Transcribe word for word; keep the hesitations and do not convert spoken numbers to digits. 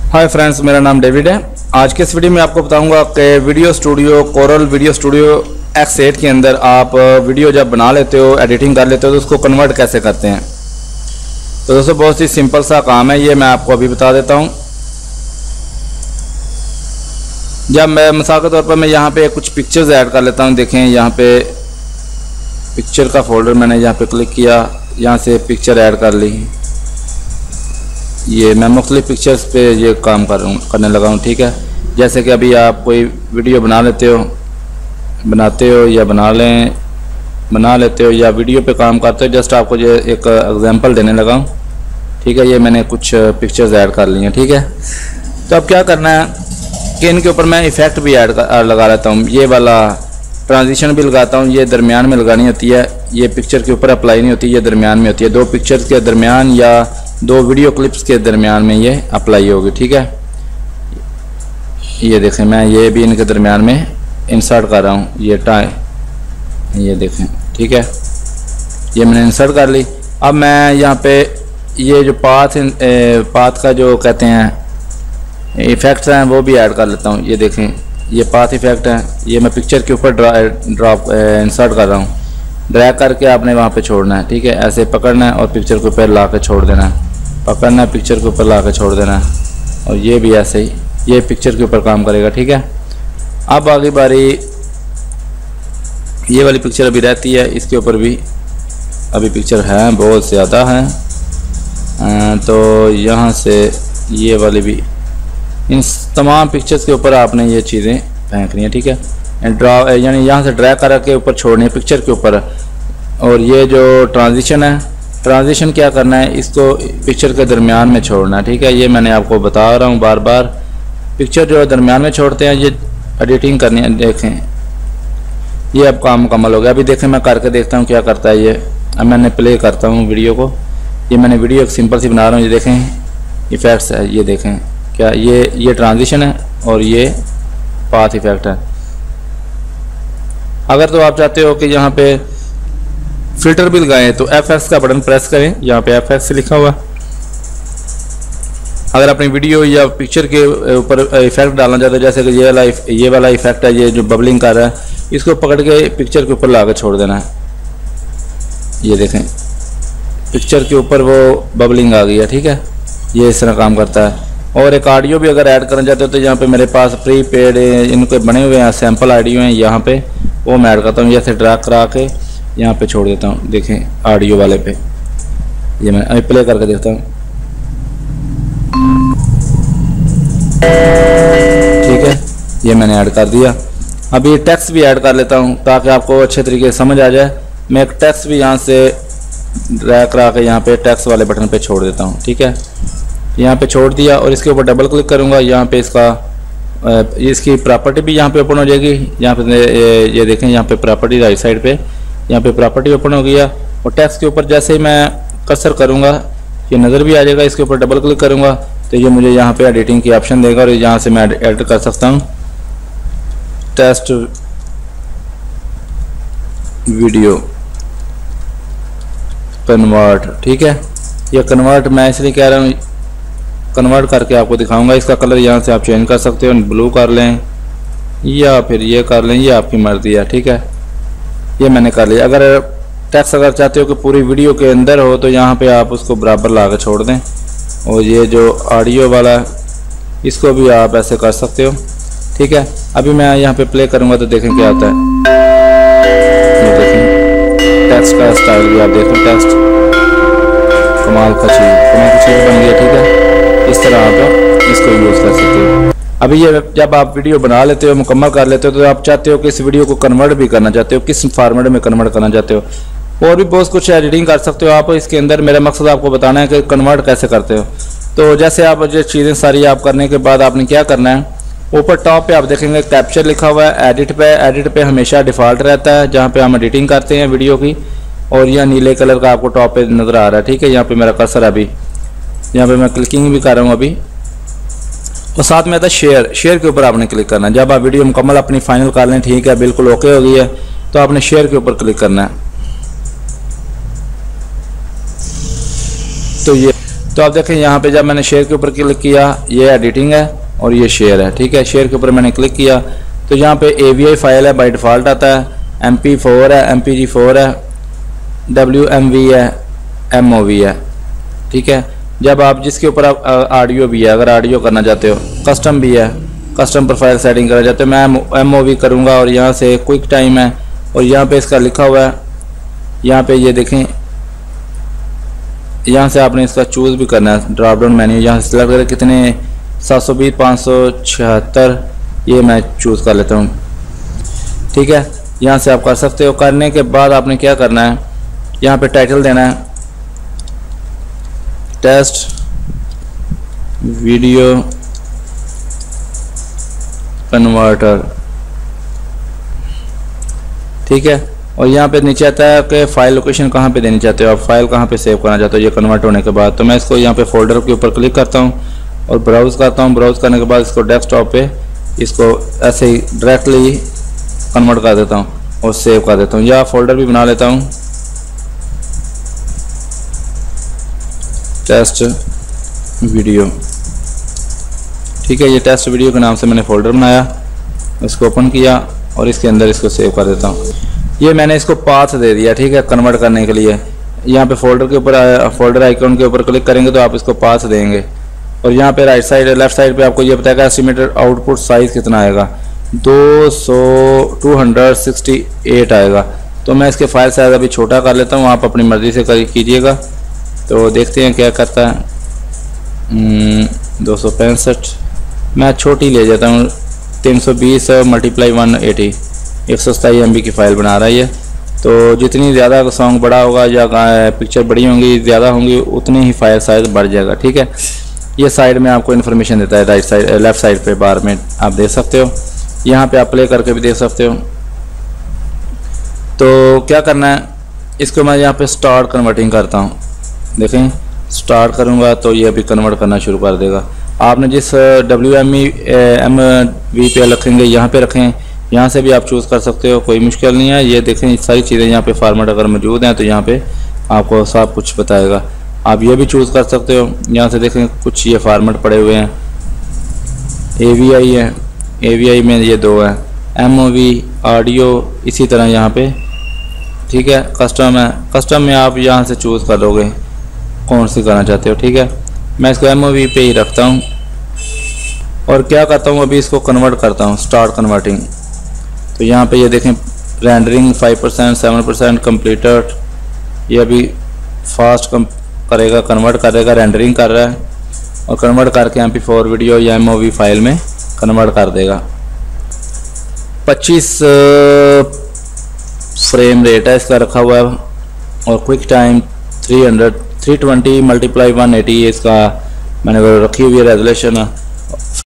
Hi friends, मेरा नाम David है। आज के इस वीडियो में आपको बताऊंगा कि video studio Corel video studio X eight के अंदर आप वीडियो जब बना लेते हो, एडिटिंग कर लेते हो तो उसको कन्वर्ट कैसे करते हैं। तो दोस्तों बहुत ही सिंपल सा काम है, ये मैं आपको अभी बता देता हूं। जब मैं मिसाल के तौर पर मैं यहाँ पे कुछ पिक्चर्स ऐड कर लेता हूँ। देखें यहाँ पे पिक्चर का फोल्डर मैंने यहाँ पे क्लिक किया, यहाँ से पिक्चर ऐड कर ली। ये मैं मुख्तलिफ पिक्चर्स पे ये काम कर रहा हूँ करने लगा हूँ। ठीक है, जैसे कि अभी आप कोई वीडियो बना लेते हो बनाते हो या बना लें बना लेते हो या वीडियो पे काम करते हो। जस्ट आपको ये एक एग्जांपल देने लगा हूँ। ठीक है, ये मैंने कुछ पिक्चर्स ऐड कर ली हैं। ठीक है, तो अब क्या करना है कि इनके ऊपर मैं इफ़ेक्ट भी ऐड लगा लेता हूँ। ये वाला ट्रांजिशन भी लगाता हूँ, ये दरमियान में लगानी होती है। ये पिक्चर के ऊपर अप्लाई नहीं होती, ये दरमियान में होती है। दो पिक्चर्स के दरमियान या दो वीडियो क्लिप्स के दरमियान में ये अप्लाई होगी। ठीक है, ये देखें मैं ये भी इनके दरमियान में इंसर्ट कर रहा हूँ। ये टाइ ये देखें। ठीक है, ये मैंने इंसर्ट कर ली। अब मैं यहाँ पे ये जो पाथ पाथ का जो कहते हैं इफ़ेक्ट्स हैं वो भी ऐड कर लेता हूँ। ये देखें, ये पाथ इफ़ेक्ट है, ये मैं पिक्चर के ऊपर ड्रा ड्रॉप इंसर्ट कर रहा हूँ। ड्रैग करके आपने वहाँ पे छोड़ना है। ठीक है, ऐसे पकड़ना है और पिक्चर के ऊपर ला के छोड़ देना है। पकड़ना है, पिक्चर के ऊपर ला के छोड़ देना है। और ये भी ऐसे ही ये पिक्चर के ऊपर काम करेगा। ठीक है, अब आगे बारी ये वाली पिक्चर अभी रहती है, इसके ऊपर भी अभी पिक्चर है, बहुत ज़्यादा है। तो यहाँ से ये वाली भी, इन तमाम पिक्चर्स के ऊपर आपने ये चीज़ें फेंकनी है। ठीक है, ड्रा यानी यहाँ से ड्रैग करा के ऊपर छोड़नी है पिक्चर के ऊपर। और ये जो ट्रांजिशन है, ट्रांजिशन क्या करना है, इसको पिक्चर के दरमियान में छोड़ना है। ठीक है, ये मैंने आपको बता रहा हूँ बार बार। पिक्चर जो दरमियान में छोड़ते हैं, ये एडिटिंग करनी है। देखें ये अब काम मुकम्मल हो गया। अभी देखें मैं करके देखता हूँ क्या करता है ये। अब मैंने प्ले करता हूँ वीडियो को। ये मैंने वीडियो एक सिंपल सी बना रहा हूँ। ये देखें इफ़ेक्ट्स है, ये देखें क्या ये ये ट्रांजिशन है और ये पाथ इफ़ेक्ट है। अगर तो आप चाहते हो कि यहाँ पे फिल्टर भी लगाएं तो एफ एक्स का बटन प्रेस करें, यहाँ पे एफ एक्स लिखा हुआ। अगर अपनी वीडियो या पिक्चर के ऊपर इफेक्ट डालना चाहते हो, जैसे कि ये वाला ये वाला इफेक्ट है, ये जो बबलिंग कर रहा है, इसको पकड़ के पिक्चर के ऊपर ला के छोड़ देना है। ये देखें पिक्चर के ऊपर वो बबलिंग आ गई है। ठीक है, ये इस तरह काम करता है। और एक ऑडियो भी अगर ऐड करना चाहते हो तो यहाँ पे मेरे पास प्री पेड इनके बने हुए हैं, सैम्पल ऑडियो हैं यहाँ पे, वो मैं ऐड करता हूँ। जैसे ड्रैग करा के यहाँ पे छोड़ देता हूँ। देखें ऑडियो वाले पे, ये मैं अभी प्ले करके देखता हूँ। ठीक है, ये मैंने ऐड कर दिया। अभी टेक्स्ट भी ऐड कर लेता हूँ ताकि आपको अच्छे तरीके से समझ आ जाए। मैं एक टेक्स्ट भी यहाँ से ड्रैग करा के यहाँ पे टेक्स्ट वाले बटन पे छोड़ देता हूँ। ठीक है, यहाँ पे छोड़ दिया और इसके ऊपर डबल क्लिक करूँगा। यहाँ पे इसका इसकी प्रॉपर्टी भी यहाँ पे ओपन हो जाएगी। यहाँ पे ये देखें, यहाँ पे प्रॉपर्टी राइट साइड पे, यहाँ पे प्रॉपर्टी ओपन हो गया। और टेक्स्ट के ऊपर जैसे ही मैं कर्सर करूँगा ये नज़र भी आ जाएगा। इसके ऊपर डबल क्लिक करूँगा तो ये मुझे यहाँ पे एडिटिंग की ऑप्शन देगा और यहाँ से मैं एडिट कर सकता हूँ टेस्ट वीडियो कन्वर्ट। ठीक है, ये कन्वर्ट मैं इसलिए कह रहा हूँ, कन्वर्ट करके आपको दिखाऊंगा। इसका कलर यहाँ से आप चेंज कर सकते हो, ब्लू कर लें या फिर ये कर लें, ये आपकी मर्जी है। ठीक है, ये मैंने कर लिया। अगर टेक्स्ट अगर चाहते हो कि पूरी वीडियो के अंदर हो तो यहाँ पे आप उसको बराबर ला के छोड़ दें। और ये जो ऑडियो वाला इसको भी आप ऐसे कर सकते हो। ठीक है, अभी मैं यहाँ पे प्ले करूँगा तो देखें क्या आता है। ये देखें टेक्स्ट का स्टाइल भी आप देखें, टेक्स्ट कमाल का चीज़ कमाल की चीज़ बन गया। ठीक है, इस तरह आप इसको यूज़ कर सकते हो। अभी ये जब आप वीडियो बना लेते हो, मुकम्मल कर लेते हो, तो आप चाहते हो कि इस वीडियो को कन्वर्ट भी करना चाहते हो, किस फॉर्मेट में कन्वर्ट करना चाहते हो, और भी बहुत कुछ एडिटिंग कर सकते हो आप इसके अंदर। मेरा मकसद आपको बताना है कि कन्वर्ट कैसे करते हो। तो जैसे आप ये चीज़ें सारी आप करने के बाद आपने क्या करना है, ऊपर टॉप पे आप देखेंगे कैप्चर लिखा हुआ है। एडिट पे एडिट पे हमेशा डिफ़ॉल्ट रहता है जहाँ पे हम एडिटिंग करते हैं वीडियो की। और यह नीले कलर का आपको टॉप पे नज़र आ रहा है। ठीक है, यहाँ पे मेरा कर्सर अभी यहाँ पे मैं क्लिकिंग भी कर रहा हूँ अभी। और साथ में आता है शेयर, शेयर के ऊपर आपने क्लिक करना है। जब आप वीडियो मुकम्मल अपनी फाइनल कर लें, ठीक है बिल्कुल ओके हो गई है, तो आपने शेयर के ऊपर क्लिक करना है। तो ये तो आप देखें यहाँ पे जब मैंने शेयर के ऊपर क्लिक किया, ये एडिटिंग है और ये शेयर है, ठीक है। शेयर के ऊपर मैंने क्लिक किया तो यहाँ पे ए वी आई फाइल है, बाय डिफ़ॉल्ट आता है, एम पी फोर है, एम पी जी फोर है, डब्ल्यू एम वी है, एम ओ वी है, ठीक है। जब आप जिसके ऊपर आप ऑडियो भी है, अगर ऑडियो करना चाहते हो, कस्टम भी है, कस्टम प्रोफाइल सेटिंग करना चाहते हो, मैं एम ओ वी करूँगा और यहाँ से क्विक टाइम है और यहाँ पे इसका लिखा हुआ है, यहाँ पे ये देखें, यहाँ से आपने इसका चूज़ भी करना है, ड्रॉप डाउन मेन्यू यहाँ से सिलेक्ट करें, कितने सात सौ बीस पाँच सौ छिहत्तर, ये मैं चूज़ कर लेता हूँ, ठीक है। यहाँ से आप कर सकते हो। करने के बाद आपने क्या करना है, यहाँ पे टाइटल देना है टेस्ट वीडियो कन्वर्टर, ठीक है। और यहाँ पे नीचे आता है कि फाइल लोकेशन कहाँ पे देनी चाहते हो, आप फाइल कहाँ पे सेव करना चाहते हो ये कन्वर्ट होने के बाद। तो मैं इसको यहाँ पे फोल्डर के ऊपर क्लिक करता हूँ और ब्राउज़ करता हूँ। ब्राउज़ करने के बाद इसको डेस्कटॉप पे इसको ऐसे ही डायरेक्टली कन्वर्ट कर देता हूँ और सेव कर देता हूँ, या फोल्डर भी बना लेता हूँ टेस्ट वीडियो, ठीक है। ये टेस्ट वीडियो के नाम से मैंने फ़ोल्डर बनाया, इसको ओपन किया और इसके अंदर इसको सेव कर देता हूँ। ये मैंने इसको पाथ दे दिया, ठीक है, कन्वर्ट करने के लिए। यहाँ पे फोल्डर के ऊपर, फोल्डर आइकॉन के ऊपर क्लिक करेंगे तो आप इसको पाथ देंगे और यहाँ पे राइट साइड लेफ्ट साइड पे आपको ये बताएगा एस्टिमेटेड आउटपुट साइज़ कितना आएगा, दो सौ टू हंड्रेड सिक्सटी एट आएगा। तो मैं इसके फाइल साइज़ अभी छोटा कर लेता हूँ, आप अपनी मर्ज़ी से कर कीजिएगा। तो देखते हैं क्या करता है। दो सौ पैंसठ मैं छोटी ले जाता हूँ, तीन सौ बीस मल्टीप्लाई वन एटी, एक सौ सताई एम बी की फ़ाइल बना रहा है ये। तो जितनी ज़्यादा सॉन्ग बड़ा होगा या पिक्चर बड़ी होंगी ज़्यादा होंगी उतनी ही फाइल साइज़ बढ़ जाएगा, ठीक है। ये साइड में आपको इन्फॉर्मेशन देता है, राइट साइड लेफ़्ट साइड पे बार में आप देख सकते हो, यहाँ पे आप प्ले करके भी देख सकते हो। तो क्या करना है, इसको मैं यहाँ पे स्टार्ट कन्वर्टिंग करता हूँ। देखें स्टार्ट करूँगा तो ये अभी कन्वर्ट करना शुरू कर देगा। आपने जिस W M E M V पे रखेंगे यहाँ पे रखें, यहाँ से भी आप चूज़ कर सकते हो, कोई मुश्किल नहीं है। ये देखें सारी चीज़ें यहाँ पे फॉर्मेट अगर मौजूद हैं तो यहाँ पे आपको सब कुछ बताएगा, आप ये भी चूज़ कर सकते हो। यहाँ से देखें कुछ ये फॉर्मेट पड़े हुए हैं, ए वी आई है, ए वी आई में ये दो हैं, एम ओ वी ऑडियो इसी तरह यहाँ पे, ठीक है। कस्टम है, कस्टम में आप यहाँ से चूज़ कर लोगे कौन सी करना चाहते हो, ठीक है। मैं इसको एम ओ वी पे ही रखता हूँ और क्या करता हूँ अभी इसको कन्वर्ट करता हूँ, स्टार्ट कन्वर्टिंग। तो यहाँ पे ये देखें rendering five percent seven percent completed, ये अभी फास्ट कम करेगा, कन्वर्ट करेगा, रेंडरिंग कर रहा है और कन्वर्ट करके एम पी फोर वीडियो या एम ओ वी फाइल में कन्वर्ट कर देगा। पच्चीस फ्रेम रेट है इसका रखा हुआ है और quick time three hundred three twenty multiply one eighty इसका मैंने रखी हुई है रेजोल्यूशन।